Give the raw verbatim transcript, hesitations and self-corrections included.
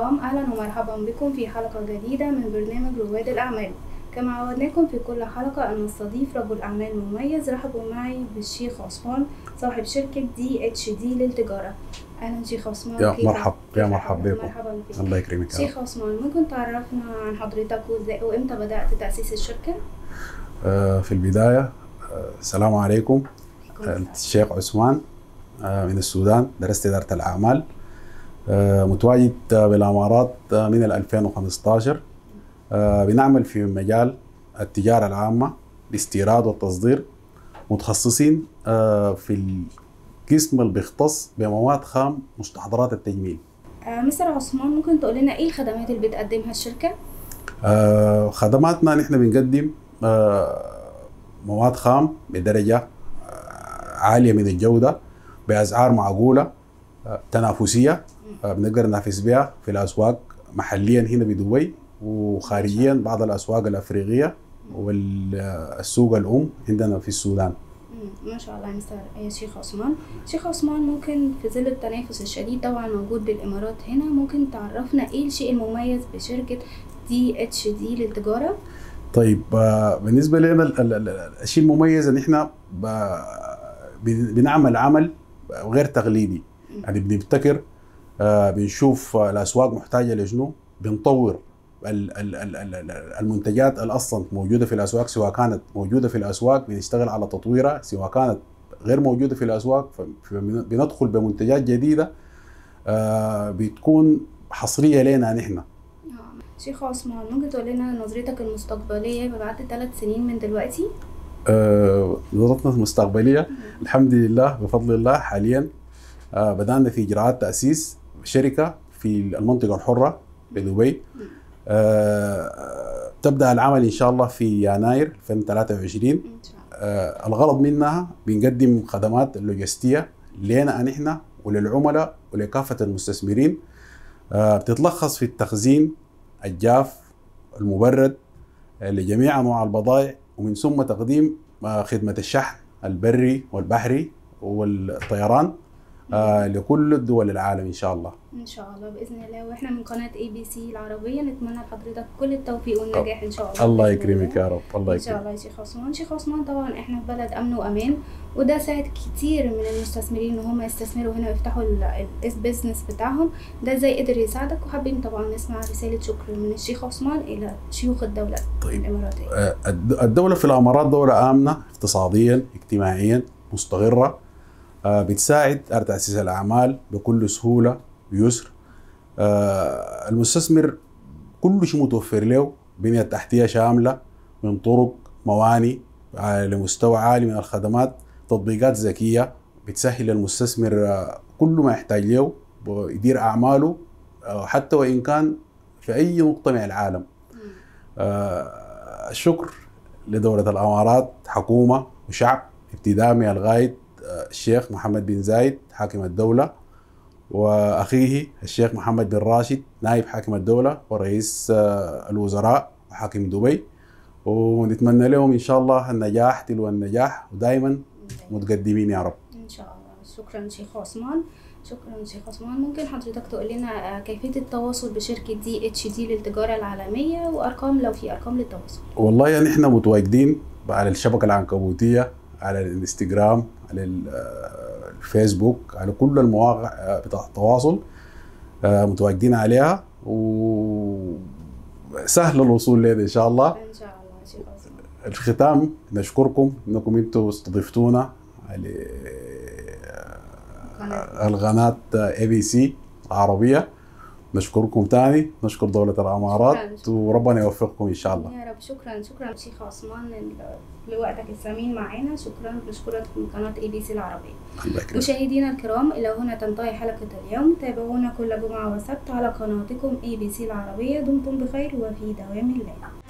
الكرام، أهلا ومرحبا بكم في حلقة جديدة من برنامج رواد الأعمال. كما عودناكم في كل حلقة أن نستضيف رجل أعمال مميز. رحبوا معي بالشيخ عثمان صاحب شركة دي اتش دي للتجارة. أهلا شيخ عثمان. يا مرحب يا مرحب بكم. مرحبا بك. الله يكرمك. شيخ عثمان، ممكن تعرفنا عن حضرتك وإمتى بدأت تأسيس الشركة؟ آه في البداية آه السلام عليكم. آه الشيخ عثمان آه من السودان، درست إدارة الأعمال. آه متواجد آه بالإمارات آه من ألفين وخمسة عشر. آه بنعمل في مجال التجارة العامة، الاستيراد والتصدير، متخصصين آه في القسم اللي بيختص بمواد خام مستحضرات التجميل. آه مستر عثمان، ممكن تقول لنا ايه الخدمات اللي بتقدمها الشركة؟ آه خدماتنا نحن بنقدم آه مواد خام بدرجة آه عالية من الجودة بأسعار معقولة آه تنافسية، آه بنقدر ننافس بها في الأسواق محليا هنا بدبي، وخارجيا بعض الأسواق الأفريقية والسوق الأم عندنا في السودان. ما شاء الله يا مستر يا شيخ عثمان. شيخ عثمان، ممكن في ظل التنافس الشديد طبعا موجود بالامارات هنا، ممكن تعرفنا ايه الشيء المميز بشركه دي اتش دي للتجاره؟ طيب بالنسبه لنا الشيء المميز ان احنا بنعمل عمل غير تقليدي، يعني بنبتكر، بنشوف الاسواق محتاجه لشنو، بنطور المنتجات اللي اصلا موجوده في الاسواق، سواء كانت موجوده في الاسواق بنشتغل على تطويرها، سواء كانت غير موجوده في الاسواق بندخل بمنتجات جديده بتكون حصريه لنا نحن. شيخ عثمان، ممكن تقول لنا نظرتك المستقبليه بعد ثلاث سنين من دلوقتي؟ آه نظرتنا المستقبليه الحمد لله بفضل الله حاليا آه بدأنا في اجراءات تاسيس شركه في المنطقه الحره بدبي. آه، تبدأ العمل إن شاء الله في يناير ألفين وثلاثة وعشرين. آه، الغرض منها بنقدم خدمات لوجستية لنا نحن وللعملاء ولكافة المستثمرين. آه، بتتلخص في التخزين الجاف المبرد آه، لجميع أنواع البضائع، ومن ثم تقديم آه، خدمة الشحن البري والبحري والطيران آه لكل دول العالم ان شاء الله. ان شاء الله باذن الله. واحنا من قناه اي بي سي العربيه نتمنى لحضرتك كل التوفيق والنجاح ان شاء الله. الله يكرمك يا رب. الله يكرمك ان شاء الله يا شيخ عثمان. شيخ عثمان، طبعا احنا في بلد امن وامان، وده ساعد كتير من المستثمرين ان هم يستثمروا هنا ويفتحوا البيزنس بتاعهم. ده ازاي قدر يساعدك؟ وحابين طبعا نسمع رساله شكر من الشيخ عثمان الى شيوخ الدوله طيب. الاماراتيه. آه الدوله في الامارات دوله امنه اقتصاديا اجتماعيا مستقره، آه بتساعد على تأسيس الأعمال بكل سهولة ويسر. آه المستثمر كل شيء متوفر له، بنية تحتية شاملة من طرق، مواني آه لمستوى عالي من الخدمات، تطبيقات ذكية بتسهل للمستثمر آه كل ما يحتاج له ويدير أعماله آه حتى وإن كان في أي نقطة من العالم. آه الشكر لدولة الإمارات حكومة وشعب، ابتداء من الغاية الشيخ محمد بن زايد حاكم الدولة، وأخيه الشيخ محمد بن راشد نائب حاكم الدولة ورئيس الوزراء وحاكم دبي، ونتمنى لهم إن شاء الله النجاح تلو النجاح ودائما متقدمين يا رب. إن شاء الله. شكرا شيخ عثمان. شكرا شيخ عثمان. ممكن حضرتك تقول لنا كيفية التواصل بشركة دي اتش دي للتجارة العالمية، وأرقام لو في أرقام للتواصل؟ والله يعني إحنا متواجدين على الشبكة العنكبوتية، على الانستغرام، على الفيسبوك، على كل المواقع بتاع التواصل متواجدين عليها، وسهل الوصول لنا ان شاء الله. ان شاء الله شيخ عثمان. الختام نشكركم انكم انتم استضفتونا على القناة اي بي سي العربية. نشكركم تاني، نشكر دولة الامارات، شكراً. وربنا يوفقكم ان شاء الله يا رب. شكرا شكرا شيخ عثمان لوقتك الثمين معنا. شكرا بشكرك من قناة اي بي سي العربية. مشاهدينا الكرام، الى هنا تنتهي حلقة اليوم. تابعونا كل جمعة وسبت على قناتكم اي بي سي العربية. دمتم بخير وفي دوام الله.